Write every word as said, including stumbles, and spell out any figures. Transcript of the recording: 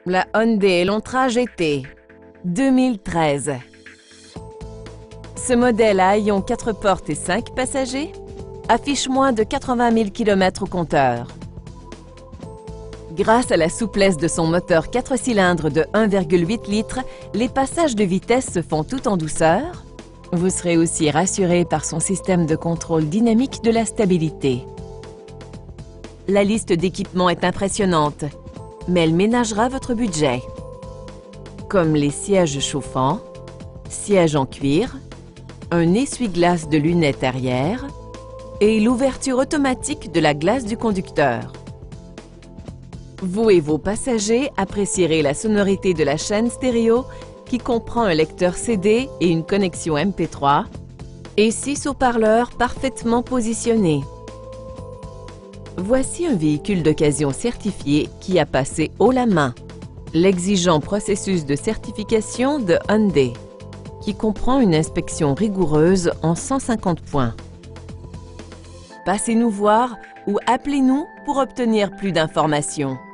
La Hyundai Elantra G T deux mille treize. Ce modèle à haillons quatre portes et cinq passagers affiche moins de quatre-vingt mille kilomètres au compteur. Grâce à la souplesse de son moteur quatre cylindres de un virgule huit litres, les passages de vitesse se font tout en douceur. Vous serez aussi rassuré par son système de contrôle dynamique de la stabilité. La liste d'équipements est impressionnante, mais elle ménagera votre budget. Comme les sièges chauffants, sièges en cuir, un essuie-glace de lunettes arrière et l'ouverture automatique de la glace du conducteur. Vous et vos passagers apprécierez la sonorité de la chaîne stéréo qui comprend un lecteur C D et une connexion M P trois et six haut-parleurs parfaitement positionnés. Voici un véhicule d'occasion certifié qui a passé haut la main l'exigeant processus de certification de Hyundai, qui comprend une inspection rigoureuse en cent cinquante points. Passez nous voir ou appelez-nous pour obtenir plus d'informations.